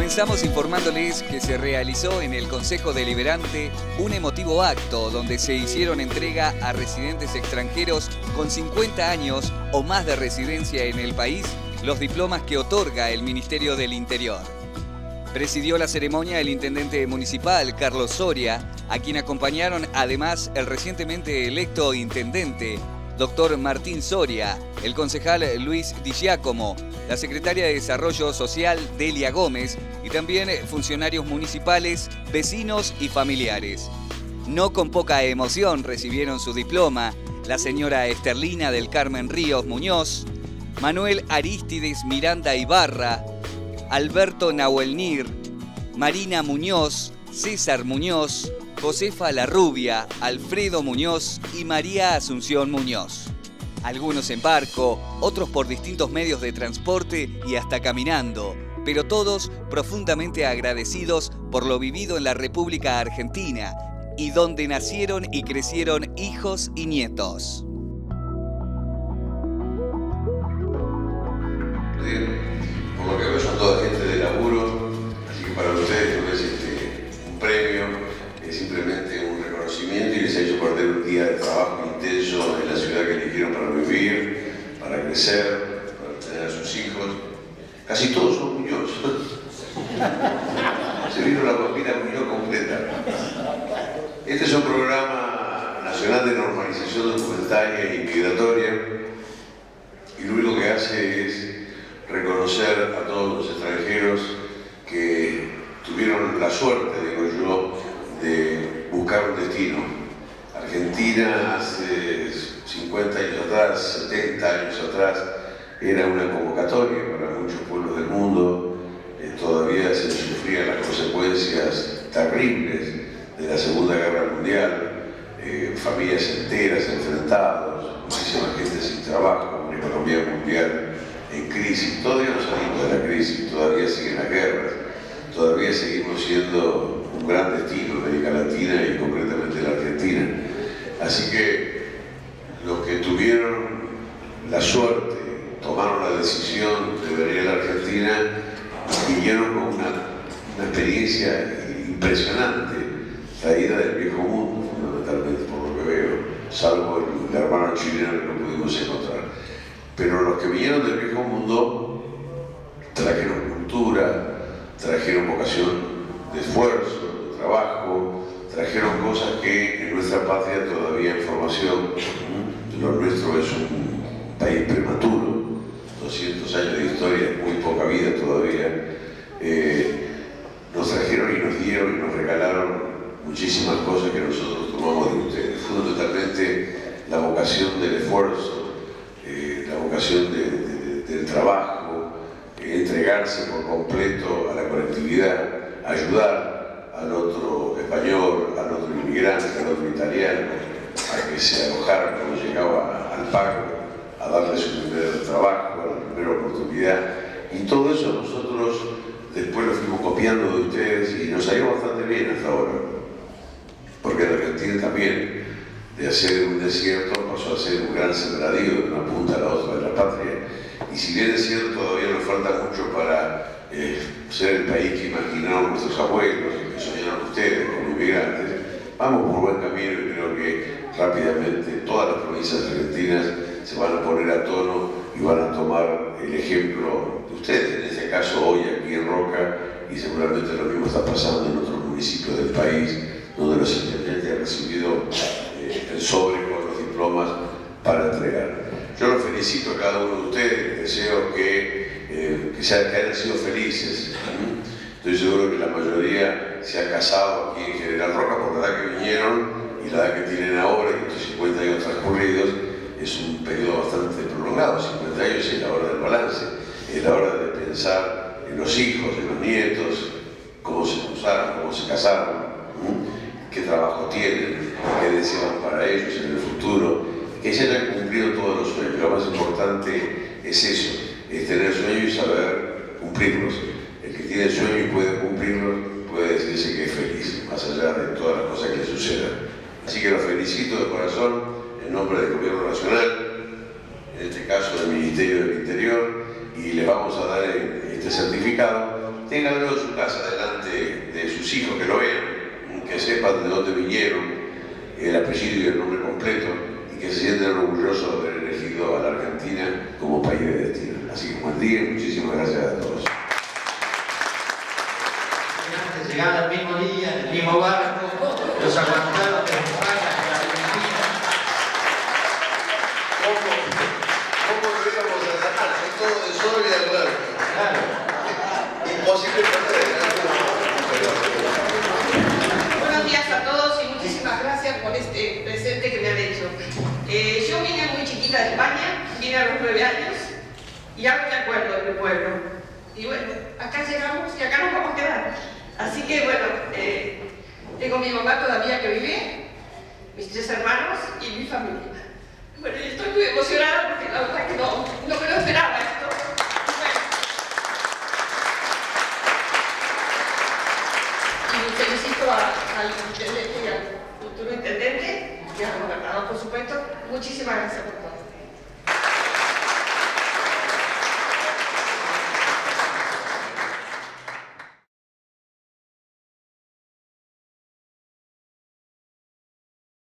Comenzamos informándoles que se realizó en el Consejo Deliberante un emotivo acto donde se hicieron entrega a residentes extranjeros con 50 años o más de residencia en el país los diplomas que otorga el Ministerio del Interior. Presidió la ceremonia el intendente municipal, Carlos Soria, a quien acompañaron además el recientemente electo intendente, doctor Martín Soria, el concejal Luis Di Giacomo, la secretaria de Desarrollo Social, Delia Gómez, y también funcionarios municipales, vecinos y familiares. No con poca emoción recibieron su diploma la señora Esterlina del Carmen Ríos Muñoz, Manuel Arístides Miranda Ibarra, Alberto Nahuelnir, Marina Muñoz, César Muñoz, Josefa La Rubia, Alfredo Muñoz y María Asunción Muñoz. Algunos en barco, otros por distintos medios de transporte y hasta caminando, pero todos profundamente agradecidos por lo vivido en la República Argentina y donde nacieron y crecieron hijos y nietos. Por lo que veo son toda gente de laburo, así que para ustedes no es un premio, es simplemente un reconocimiento y les ha hecho perder un día de trabajo intenso en la ciudad que eligieron para vivir, para crecer, para tener a sus hijos. Casi todos son Muñoz. Se vino la familia Muñoz completa. Este es un programa nacional de normalización documentaria e migratoria y lo único que hace es reconocer a todos los extranjeros que tuvieron la suerte, digo yo, de buscar un destino. Argentina hace 50 años atrás, 70 años atrás, era una convocatoria para muchos pueblos del mundo. Todavía se sufrían las consecuencias terribles de la Segunda Guerra Mundial, familias enteras enfrentadas, muchísima gente sin trabajo, una economía mundial en crisis. Todavía no salimos de la crisis, todavía siguen las guerras, todavía seguimos siendo un gran destino de América Latina y concretamente la Argentina. Así que los que tuvieron la suerte, tomaron la decisión de venir a la Argentina, vinieron con una experiencia impresionante, traída del viejo mundo, fundamentalmente por lo que veo, salvo el hermano chileno que no pudimos encontrar. Pero los que vinieron del viejo mundo trajeron cultura, trajeron vocación de esfuerzo, de trabajo, trajeron cosas que en nuestra patria todavía en formación. Lo nuestro es un país prematuro, 200 años de historia, muy poca vida todavía. Nos trajeron y nos dieron y nos regalaron muchísimas cosas que nosotros tomamos de ustedes. Fundamentalmente la vocación del esfuerzo, la vocación del trabajo, entregarse por completo a la colectividad, ayudar al otro español, al otro inmigrante, al otro italiano, a que se alojara cuando llegaba al pago, a darle su primer trabajo, la primera oportunidad. Y todo eso nosotros después lo fuimos copiando de ustedes y nos salió bastante bien hasta ahora. Porque la Argentina también, de hacer un desierto, pasó a ser un gran sembradío de una punta a la otra de la patria. Y si bien es cierto, todavía nos falta mucho para ser el país que imaginaron nuestros abuelos y que soñaron ustedes como inmigrantes, vamos por buen camino y creo que rápidamente todas las provincias argentinas se van a poner a tono y van a tomar el ejemplo de ustedes, en este caso hoy aquí en Roca, y seguramente lo mismo está pasando en otros municipios del país, donde los intendentes han recibido el sobre con los diplomas para entregar. Yo los felicito a cada uno de ustedes, deseo que hayan sido felices. Estoy seguro que la mayoría se ha casado aquí en General Roca por la edad que vinieron y la edad que tienen ahora, y estos 50 años transcurridos es un periodo bastante prolongado. 50 años es la hora del balance, es la hora de pensar en los hijos, en los nietos, cómo se usaron, cómo se casaron, qué trabajo tienen, qué desean para ellos en el futuro, que se hayan cumplido todos los sueños. Lo más importante es eso, es tener sueños y saber cumplirlos. El que tiene sueños y puede cumplirlos puede decirse que es feliz, más allá de todas las cosas que le sucedan. Así que los felicito de corazón en nombre del Gobierno Nacional, en este caso del Ministerio del Interior, y les vamos a dar este certificado tenga algo en su casa delante de sus hijos que lo vean, que sepan de dónde vinieron, el apellido y el nombre completo, y que se sientan orgullosos de haber elegido a la Argentina como país de destino. Así que buen día y muchísimas gracias a todos. Llegaron el mismo día, en el mismo barco, los aguantaron de España a la Argentina. ¿Cómo lo íbamos a sacar? Son todos de sol y de albergue. Claro. Imposible perder. Buenos días a todos y muchísimas gracias por este presente que me han hecho. Yo vine muy chiquita de España, vine a los 9 años y ahora me acuerdo de mi pueblo. Y bueno, acá llegamos y acá nos vamos a quedar. Así que bueno, tengo mi mamá todavía que vive, mis 3 hermanos y mi familia. Bueno, estoy muy emocionada porque la verdad que no me lo esperaba esto. Y felicito al intendente y al futuro intendente y al gobernador, por supuesto. Muchísimas gracias por todo.